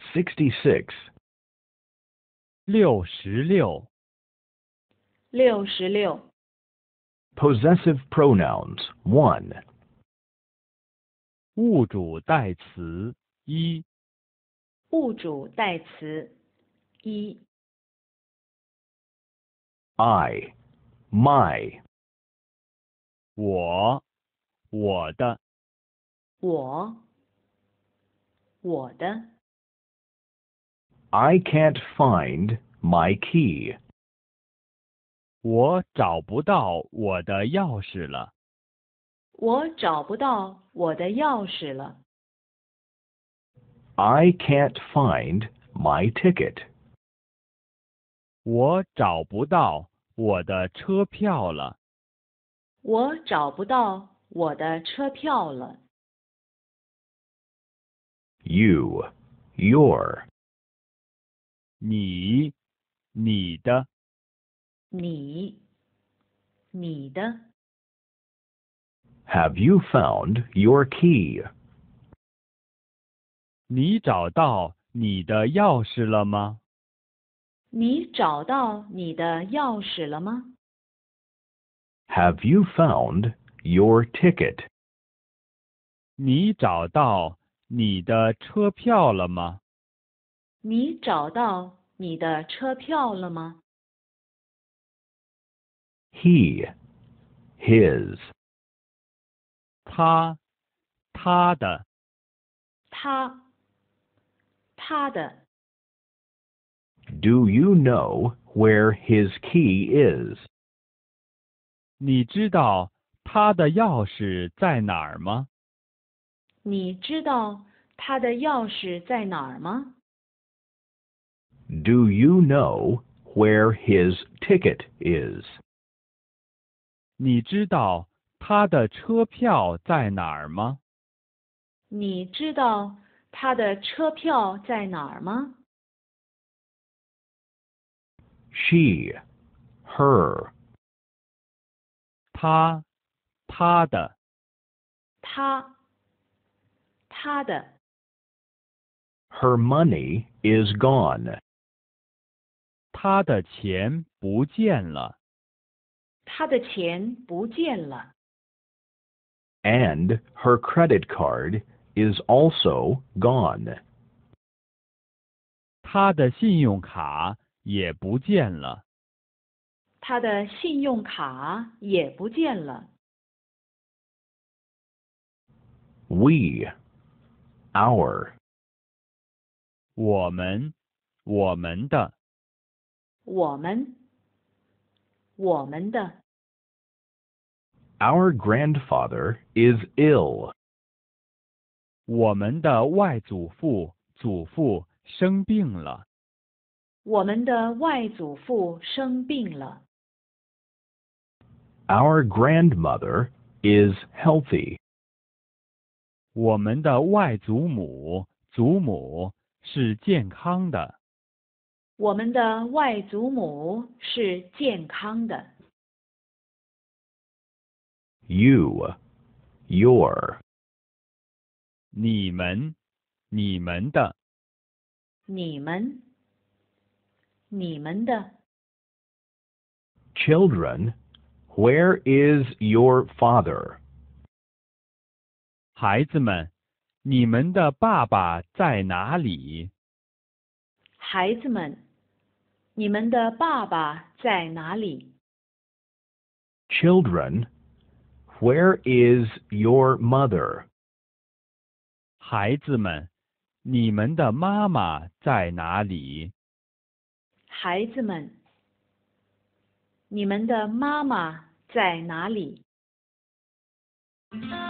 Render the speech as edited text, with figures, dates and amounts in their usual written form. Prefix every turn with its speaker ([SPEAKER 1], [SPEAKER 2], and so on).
[SPEAKER 1] 66.
[SPEAKER 2] 66。
[SPEAKER 3] 66。
[SPEAKER 1] Possessive pronouns. 1.
[SPEAKER 2] 物主代词一。
[SPEAKER 3] 物主代词一。
[SPEAKER 1] I, my.
[SPEAKER 2] 我，我的。
[SPEAKER 3] 我的。
[SPEAKER 1] I can't find my key.
[SPEAKER 2] 我找不到我的钥匙了。
[SPEAKER 3] 我找不到我的钥匙了。
[SPEAKER 1] I can't find my ticket.
[SPEAKER 2] 我找不到我的车票了。
[SPEAKER 3] 我找不到我的车票了。
[SPEAKER 1] You, your.
[SPEAKER 2] 你，你的。
[SPEAKER 3] 你的。
[SPEAKER 1] Have you found your key?
[SPEAKER 2] 你找到你的钥匙了吗？
[SPEAKER 3] 你找到你的钥匙了吗？
[SPEAKER 1] Have you found your ticket?
[SPEAKER 2] 你找到你的车票了吗？
[SPEAKER 3] 你找到你的车票了吗？
[SPEAKER 1] He, his.
[SPEAKER 2] 他，他的。
[SPEAKER 3] 他的。
[SPEAKER 1] Do you know where his key is?
[SPEAKER 2] 你知道他的钥匙在哪儿吗？
[SPEAKER 3] 你知道他的钥匙在哪儿吗？
[SPEAKER 1] Do you know where his ticket is?
[SPEAKER 2] 你知道他的车票在哪儿吗？
[SPEAKER 3] 你知道他的车票在哪儿吗？
[SPEAKER 1] She, her.
[SPEAKER 2] 他，他的。
[SPEAKER 3] 他的。
[SPEAKER 1] Her money is gone.
[SPEAKER 2] 他的钱不见了。
[SPEAKER 3] 他的钱不见了。
[SPEAKER 1] And her credit card is also gone.
[SPEAKER 2] 他的信用卡也不见了。
[SPEAKER 3] 他的信用卡也不见了。
[SPEAKER 1] We, our.
[SPEAKER 2] 我们，我们的。
[SPEAKER 3] 我们的。
[SPEAKER 1] Our grandfather is ill.
[SPEAKER 2] 我们的外祖父、祖父生病了。
[SPEAKER 3] 我们的外祖父生病了。
[SPEAKER 1] Our grandmother is healthy.
[SPEAKER 2] 我们的外祖母、祖母是健康的。
[SPEAKER 3] 我们的外祖母是健康的。
[SPEAKER 1] You, your.
[SPEAKER 2] 你们，你们的。
[SPEAKER 3] 你们的。
[SPEAKER 1] Children, where is your father?
[SPEAKER 2] 孩子们，你们的爸爸在哪里？
[SPEAKER 3] 孩子们，你们的爸爸在哪里？
[SPEAKER 1] Children, where is your mother?
[SPEAKER 2] 孩子们，你们的妈妈在哪里？
[SPEAKER 3] 孩子们，你们的妈妈在哪里？